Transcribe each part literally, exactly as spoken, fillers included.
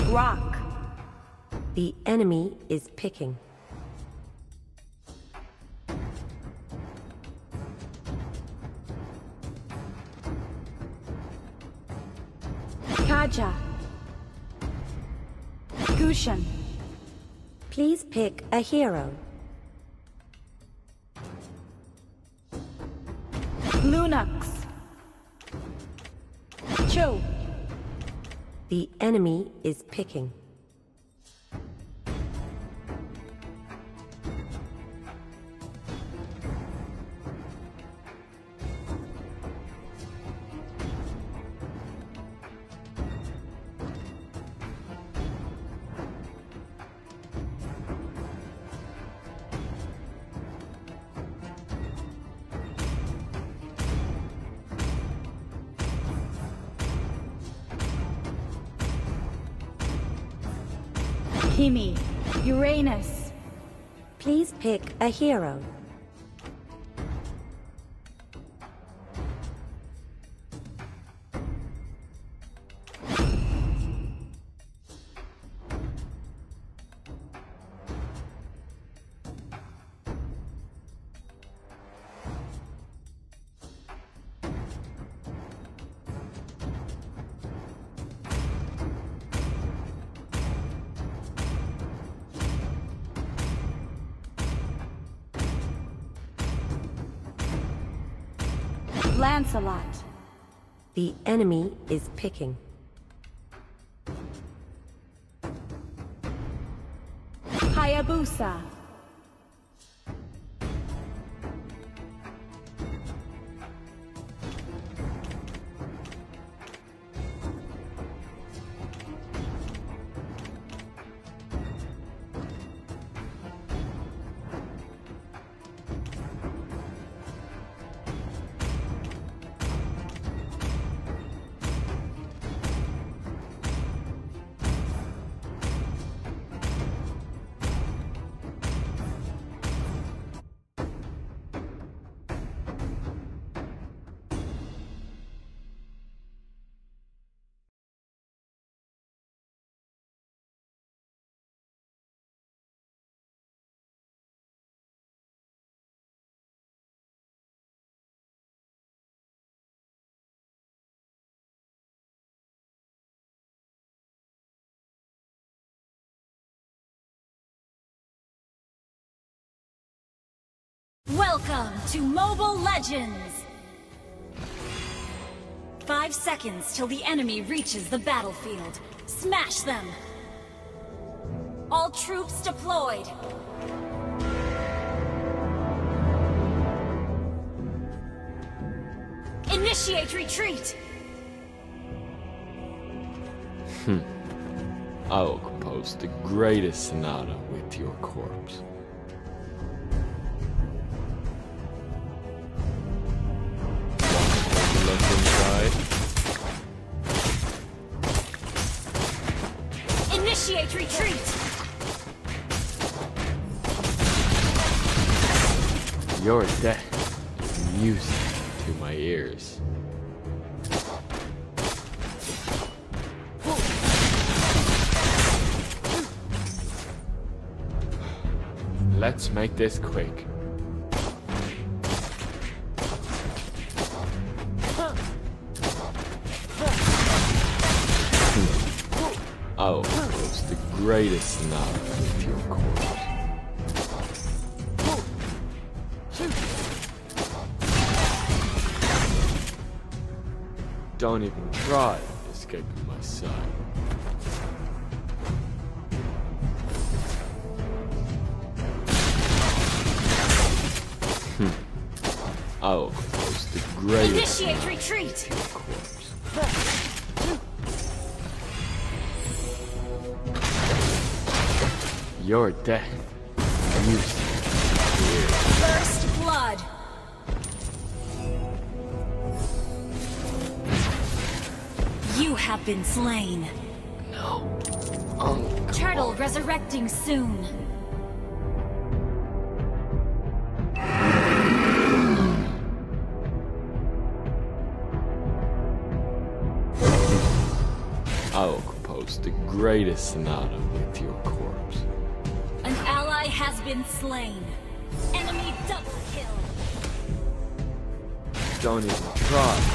Rock. The enemy is picking. Kaja. Gushan. Please pick a hero. Lunox. Cho. The enemy is picking. Kimi. Uranus. Please pick a hero. Lancelot. The enemy is picking. Hayabusa. Welcome to Mobile Legends! Five seconds till the enemy reaches the battlefield. Smash them! All troops deployed! Initiate retreat! Hmm. I will compose the greatest sonata with your corpse. Look inside. Initiate retreat! Your death is music to my ears. Let's make this quick. I will compose the greatest sonata with your corpse. Don't even try escaping my sight. Hmm. I will compose the greatest Initiate retreat! with your corpse. Your death music to my ears. First blood! You have been slain. No. Oh, come Turtle on. resurrecting soon. I will compose compose the greatest sonata with your corpse. An ally has been slain. Enemy double kill. Don't even try.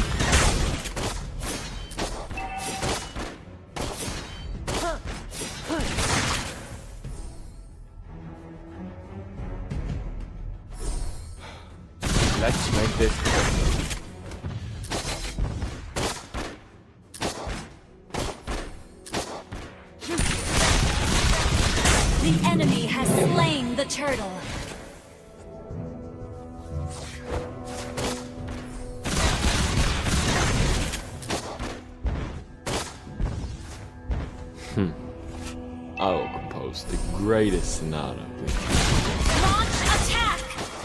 Let's make this quick. The enemy has slain the turtle. Hmm. I will compose the greatest sonata with you. Launch attack!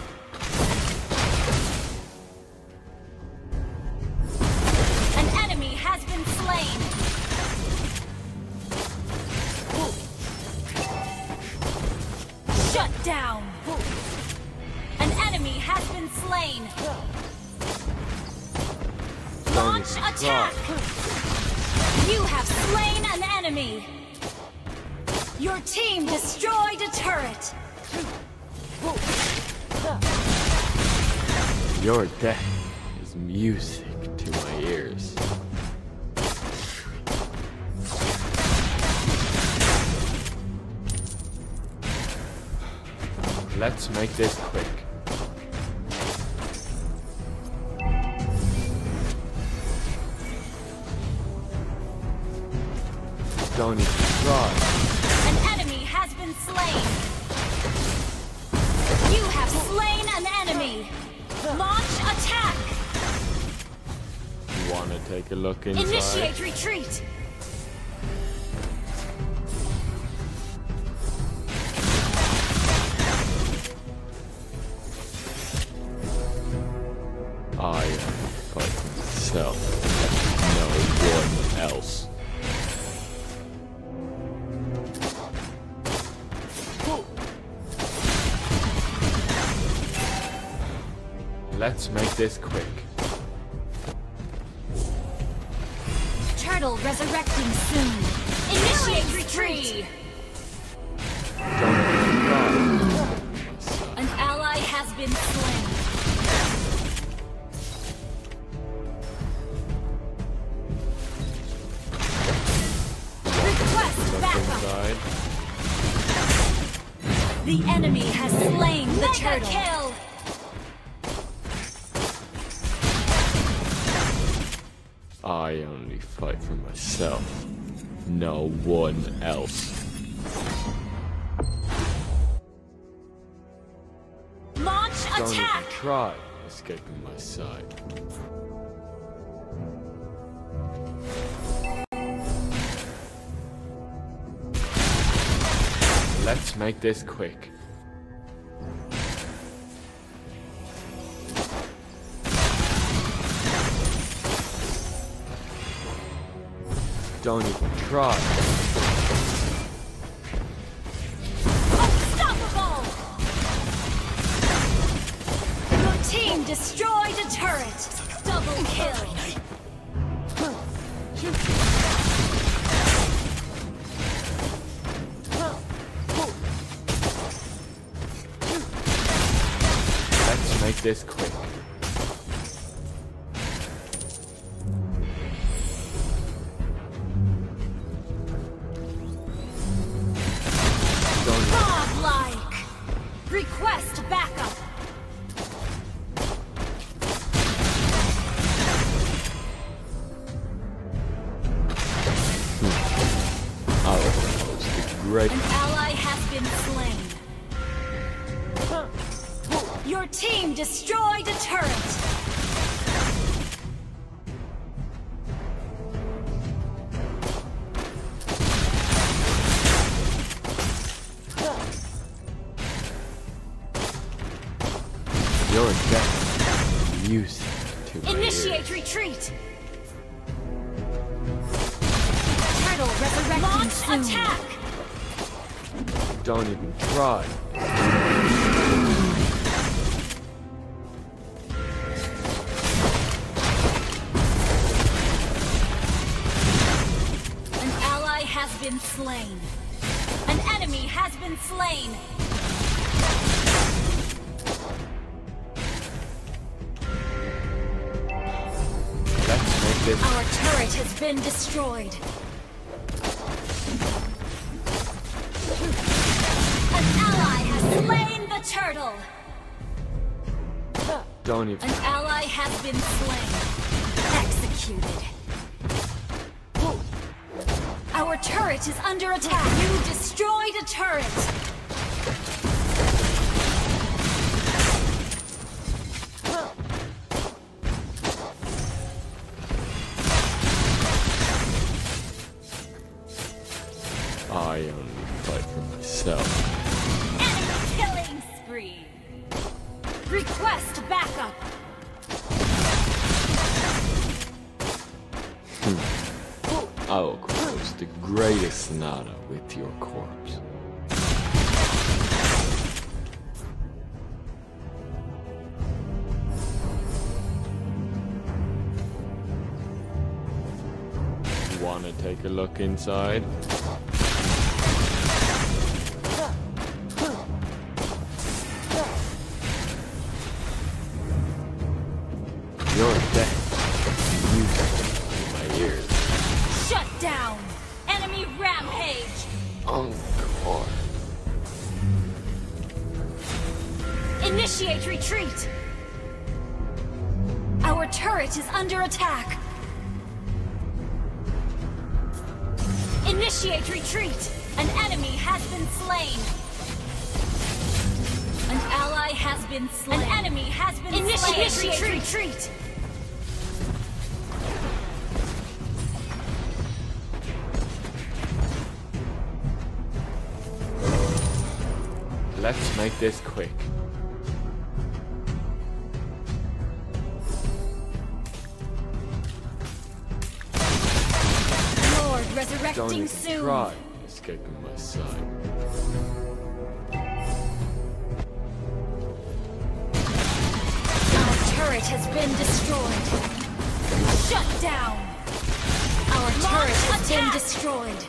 An enemy has been slain. Shut down! An enemy has been slain. Launch attack! You have slain an enemy. Your team destroyed a turret. Your death is music to my ears. Let's make this quick. Don't even try. An enemy has been slain. You have slain an enemy. Launch attack. You wanna take a look inside? Initiate retreat. I am fighting myself, no one else. Let's make this quick. Turtle resurrecting soon. Initiate retreat. Don't even try. An ally has been slain. Request Look backup. inside. The enemy has slain the turtle. Kill. I only fight for myself, no one else. Launch Don't attack. even try escaping my sight. Let's make this quick. Don't even try. Unstoppable! Your team destroyed a turret. Double kill. Let's make this quick. Godlike! Request backup! I will propose the great. An ally has been slain. Your team destroyed a turret. Your death, music to my Initiate ears. retreat. Turtle resurrecting Launch soon. Attack. Don't even try. An ally slain. An enemy has been slain. Let's make this. Our turret has been destroyed. An ally has slain the turtle. Don't even. An ally has been slain. Executed. Our turret is under attack. You destroyed a turret. I only fight for myself. Enemy killing spree. Request backup. I will compose the greatest sonata with your corpse. Wanna take a look inside? You're dead. Music in my ears. Shut down. Enemy rampage. Encore. Initiate retreat. Our turret is under attack. Initiate retreat. An enemy has been slain. An ally has been slain. An enemy has been Initiate slain. Initiate retreat. retreat. Let's make this quick. Lord Don't resurrecting even soon. try escaping my sight. Our turret has been destroyed. Shut down. Our turret has been destroyed.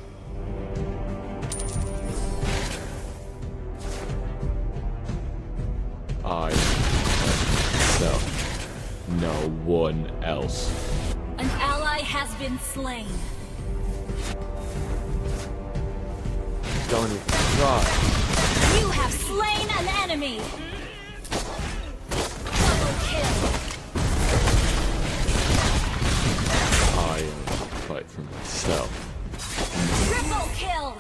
I myself, no one else. An ally has been slain. Don't even try. You have slain an enemy. Double kill. I only fight for myself. Triple kill.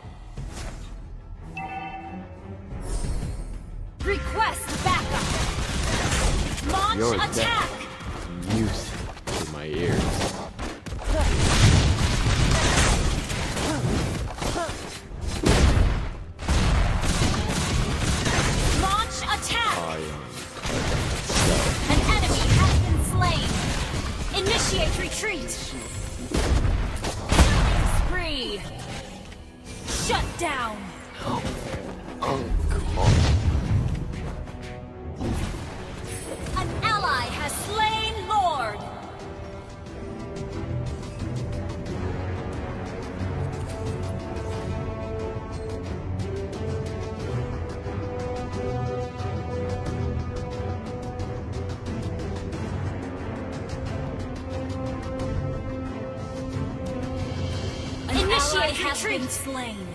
Request backup. Launch You're attack. dead. Music to my ears. Launch attack. I only fight for myself. An enemy has been slain. Initiate retreat. Spree. Shut down. Encore. An ally has slain Lord. An Initiate ally has been slain.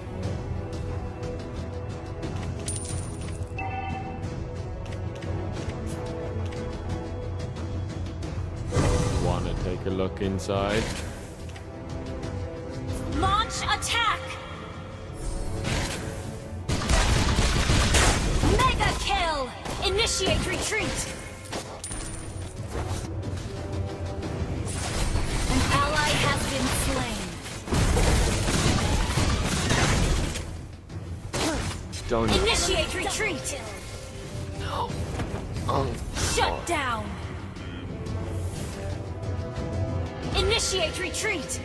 Wanna take a look inside? Launch attack. Mega kill. Initiate retreat. An ally has been slain. Don't even. Initiate retreat. No. Encore. Shut down. Initiate retreat.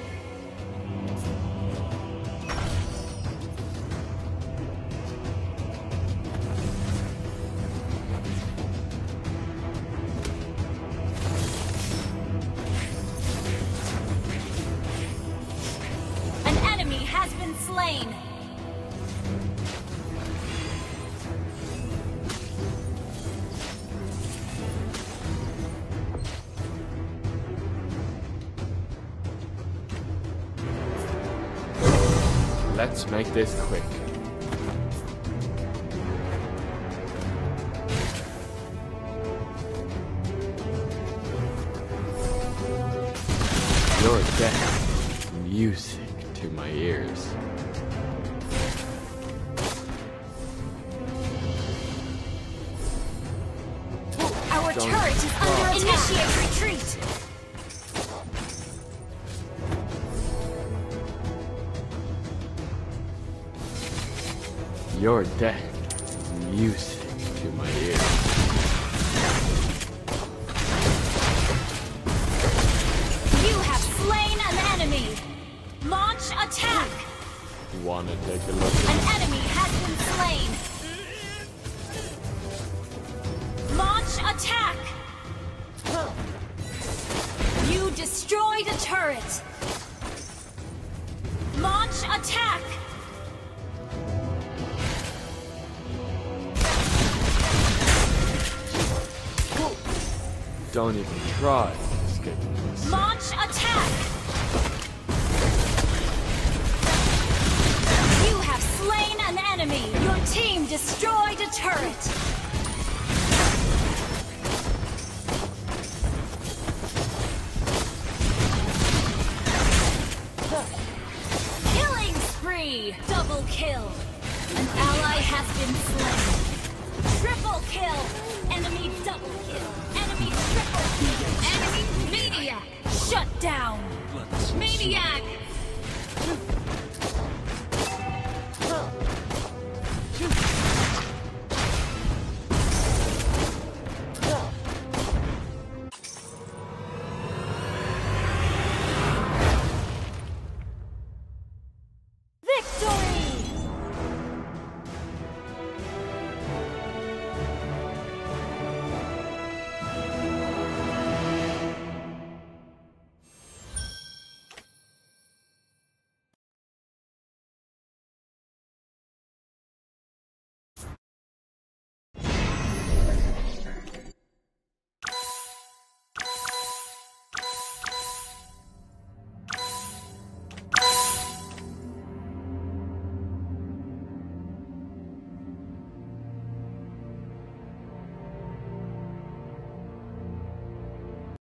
An enemy Let's make this quick. Your death, music to my ears. Our Don't turret is stop. under attack. Initiate retreat. Your death, music to my ears. You have slain an enemy. Launch attack. Wanna take a look An at enemy has been slain. Launch attack. You destroyed a turret. Launch attack. Don't even try escaping this. Launch attack. You have slain an enemy. Your team destroyed a turret. Killing spree. Double kill. An ally has been slain. Triple kill. Enemy double kill. Enemy triple kill. Enemy maniac. Shut down. Maniac.